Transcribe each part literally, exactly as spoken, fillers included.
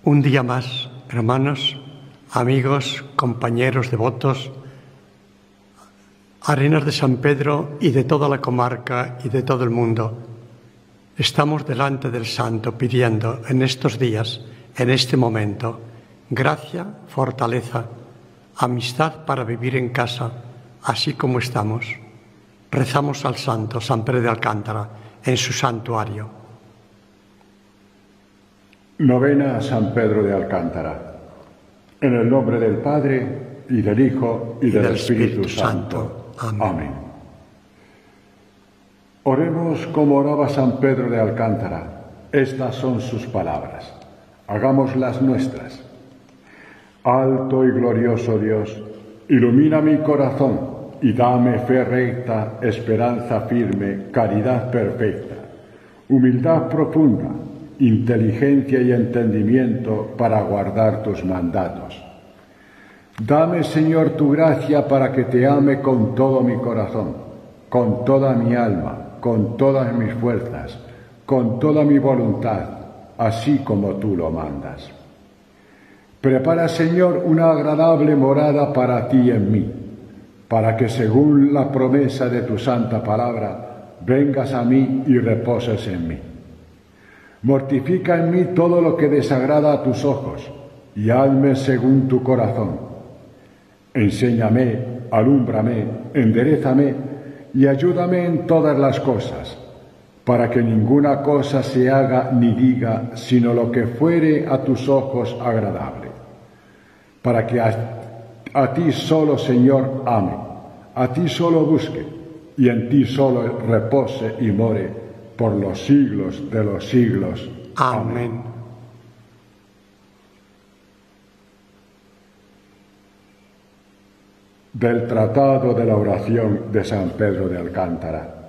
Un día más, hermanos, amigos, compañeros devotos, Arenas de San Pedro y de toda la comarca y de todo el mundo, estamos delante del Santo pidiendo en estos días, en este momento, gracia, fortaleza, amistad para vivir en casa, así como estamos. Rezamos al Santo San Pedro de Alcántara en su santuario. Novena a San Pedro de Alcántara. En el nombre del Padre, y del Hijo, y, y del, del Espíritu, Espíritu Santo. Santo. Amén. Amén. Oremos como oraba San Pedro de Alcántara. Estas son sus palabras. Hagámoslas nuestras. Alto y glorioso Dios, ilumina mi corazón y dame fe recta, esperanza firme, caridad perfecta, humildad profunda, inteligencia y entendimiento para guardar tus mandatos. Dame, Señor, tu gracia para que te ame con todo mi corazón, con toda mi alma, con todas mis fuerzas, con toda mi voluntad, así como tú lo mandas. Prepara, Señor, una agradable morada para ti en mí, para que, según la promesa de tu santa palabra, vengas a mí y reposes en mí. Mortifica en mí todo lo que desagrada a tus ojos, y hazme según tu corazón. Enséñame, alúmbrame, enderézame, y ayúdame en todas las cosas, para que ninguna cosa se haga ni diga, sino lo que fuere a tus ojos agradable. Para que a, a ti solo, Señor, ame, a ti solo busque, y en ti solo repose y more, por los siglos de los siglos. Amén. Amén. Del Tratado de la Oración de San Pedro de Alcántara.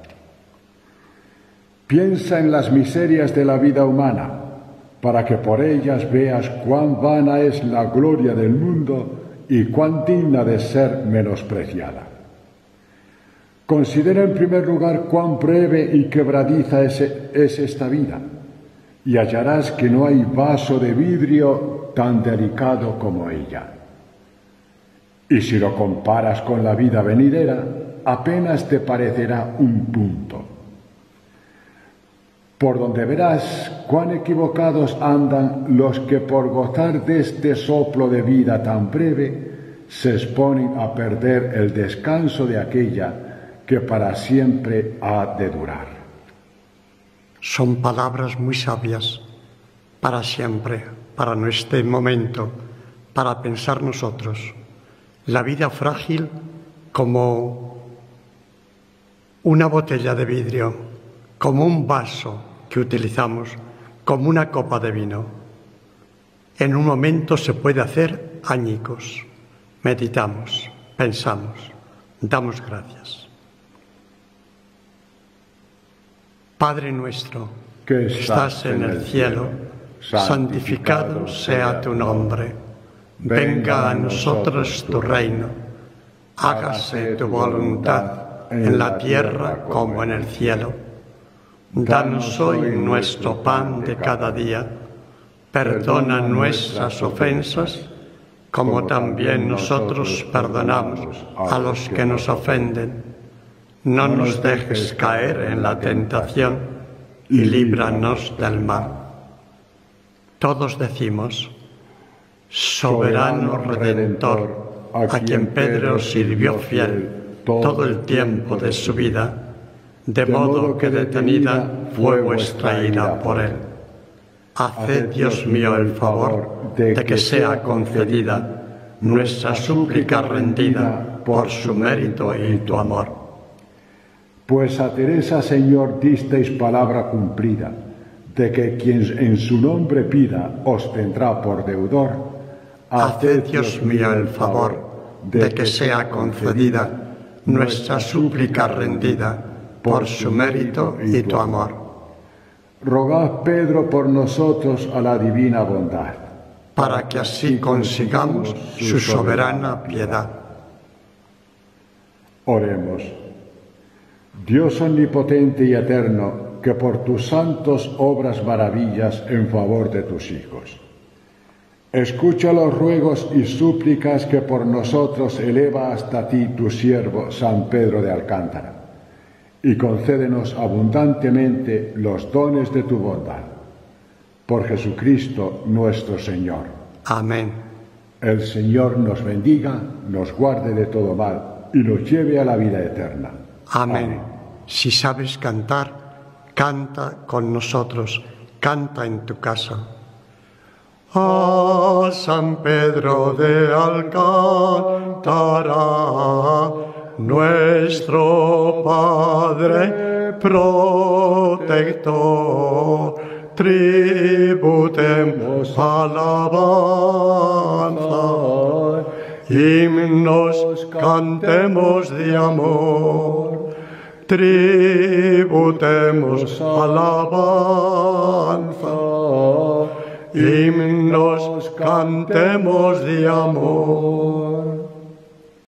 Piensa en las miserias de la vida humana, para que por ellas veas cuán vana es la gloria del mundo y cuán digna de ser menospreciada. Considera en primer lugar cuán breve y quebradiza es, es esta vida, y hallarás que no hay vaso de vidrio tan delicado como ella. Y si lo comparas con la vida venidera, apenas te parecerá un punto. Por donde verás cuán equivocados andan los que por gozar de este soplo de vida tan breve se exponen a perder el descanso de aquella que para siempre ha de durar. Son palabras muy sabias para siempre, para nuestro momento, para pensar nosotros. La vida frágil como una botella de vidrio, como un vaso que utilizamos, como una copa de vino. En un momento se puede hacer añicos. Meditamos, pensamos, damos gracias. Padre nuestro, que estás en el cielo, santificado sea tu nombre. Venga a nosotros tu reino. Hágase tu voluntad en la tierra como en el cielo. Danos hoy nuestro pan de cada día. Perdona nuestras ofensas, como también nosotros perdonamos a los que nos ofenden. No nos dejes caer en la tentación y líbranos del mal. Todos decimos: Soberano Redentor, a quien Pedro sirvió fiel todo el tiempo de su vida, de modo que detenida fue vuestra ira por él. Haced, Dios mío, el favor de que sea concedida nuestra súplica rendida por su mérito y tu amor. Pues a Teresa, Señor, disteis palabra cumplida, de que quien en su nombre pida os tendrá por deudor. Haced, Dios mío, el favor de que sea concedida nuestra súplica rendida por su mérito y tu amor. Rogad, Pedro, por nosotros a la divina bondad, para que así consigamos su soberana piedad. Oremos. Dios omnipotente y eterno, que por tus santos obras maravillas en favor de tus hijos, Escucha los ruegos y súplicas que por nosotros eleva hasta ti tu siervo San Pedro de Alcántara, y concédenos abundantemente los dones de tu bondad. Por Jesucristo nuestro Señor. Amén. El Señor nos bendiga, nos guarde de todo mal y nos lleve a la vida eterna. Amén. Amén. Si sabes cantar, canta con nosotros, canta en tu casa. A San Pedro de Alcántara, nuestro Padre protector, tributemos alabanza, himnos cantemos de amor, tributemos alabanza, himnos cantemos de amor.